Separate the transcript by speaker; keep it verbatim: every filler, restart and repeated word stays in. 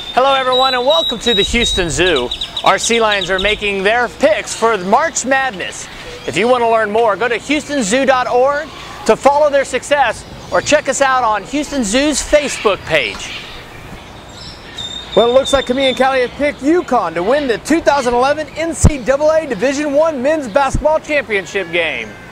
Speaker 1: Hello everyone and welcome to the Houston Zoo. Our sea lions are making their picks for March Madness. If you want to learn more, go to houston zoo dot org to follow their success or check us out on Houston Zoo's Facebook page. Well, it looks like Camille and Callie have picked UConn to win the two thousand eleven N C double A Division one Men's Basketball Championship game.